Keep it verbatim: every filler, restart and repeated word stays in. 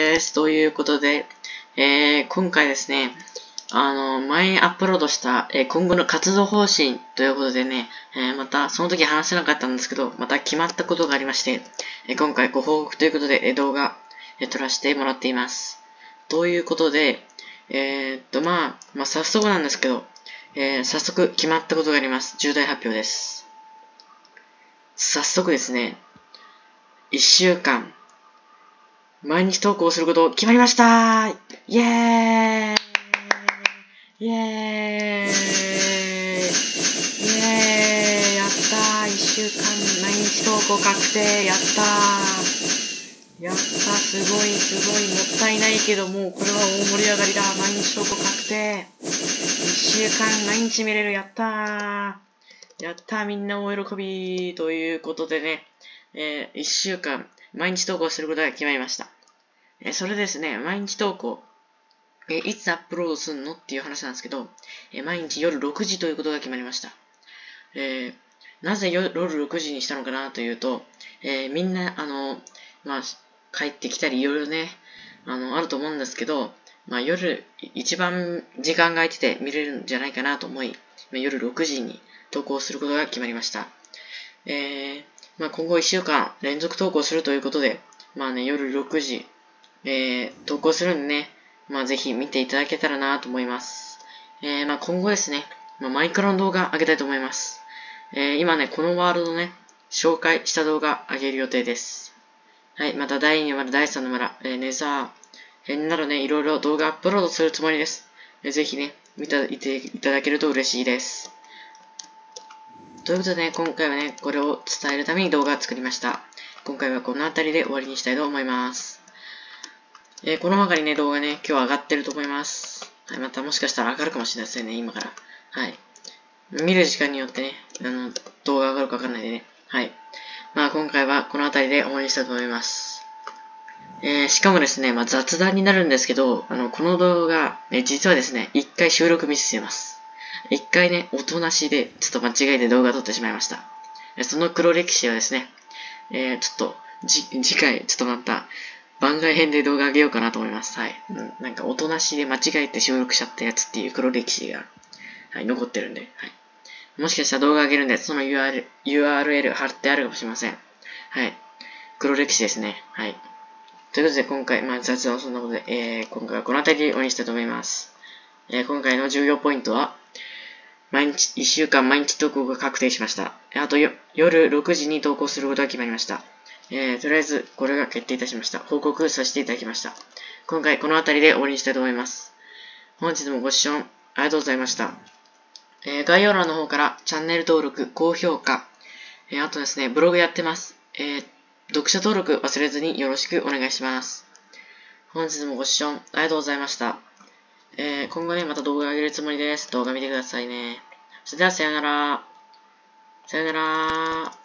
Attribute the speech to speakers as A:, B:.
A: です。ということで、えー、今回ですね、あの、前アップロードした、えー、今後の活動方針ということでね、えー、また、その時話せなかったんですけど、また決まったことがありまして、えー、今回ご報告ということで、えー、動画、えー、撮らせてもらっています。ということで、えー、っと、まあ、まあ、早速なんですけど、えー、早速決まったことがあります。重大発表です。早速ですね、いっしゅうかん、毎日投稿すること決まりましたー。イエーイイエーイイエーイやったー。いっしゅうかん毎日投稿確定。やったー。やったー。すごいすごい。もったいないけど、もうこれは大盛り上がりだ。毎日投稿確定。いっしゅうかん毎日見れる。やったー。やったー。みんな大喜び。ということでね、えー、いっしゅうかん毎日投稿することが決まりました。えそれですね、毎日投稿、えいつアップロードするのっていう話なんですけど、え毎日夜ろくじということが決まりました。えー、なぜ夜ろくじにしたのかなというと、えー、みんな、あの、まあ、帰ってきたりいろいろね、あの、あると思うんですけど、まあ、夜、一番時間が空いてて見れるんじゃないかなと思い、まあ、夜ろくじに投稿することが決まりました。えー、まあ、今後いっしゅうかん連続投稿するということで、まあね、夜ろくじ、えー、投稿するんでね、まあぜひ見ていただけたらなと思います。えー、まあ今後ですね、まあ、マイクロの動画上げたいと思います。えー、今ね、このワールドね、紹介した動画上げる予定です。はい、まただいにわら、だいさんの村、えー、ネザー、えー、などね、いろいろ動画アップロードするつもりです。えー、ぜひね、見ていていただけると嬉しいです。ということでね、今回はね、これを伝えるために動画を作りました。今回はこの辺りで終わりにしたいと思います。えー、この他にね、動画ね、今日上がってると思います。はい、またもしかしたら上がるかもしれないですね、今から。はい。見る時間によってね、あの、動画上がるかわかんないでね。はい。まあ今回はこの辺りで終わりにしたいと思います。えー、しかもですね、まあ雑談になるんですけど、あの、この動画、ね、実はですね、一回収録ミスしてます。一回ね、音なしで、ちょっと間違えて動画撮ってしまいました。その黒歴史はですね、えー、ちょっと、じ、次回、ちょっとまた、番外編で動画上げようかなと思います。はい。うん、なんか、音なしで間違えて収録しちゃったやつっていう黒歴史が、はい、残ってるんで、はい。もしかしたら動画上げるんで、その ユーアール、ユーアールエル 貼ってあるかもしれません。はい。黒歴史ですね。はい。ということで、今回、まあ、雑談はそんなことで、えー、今回はこの辺りで終わりにしたいと思います。えー、今回の重要ポイントは、毎日、いっしゅうかん毎日投稿が確定しました。あとよ、夜ろくじに投稿することが決まりました。えー、とりあえず、これが決定いたしました。報告させていただきました。今回、この辺りで終わりにしたいと思います。本日もご視聴ありがとうございました。えー、概要欄の方からチャンネル登録、高評価、えー、あとですね、ブログやってます。えー、読者登録忘れずによろしくお願いします。本日もご視聴ありがとうございました。えー、今後ね、また動画上げるつもりです。動画見てくださいね。それでは、さよなら。さよなら。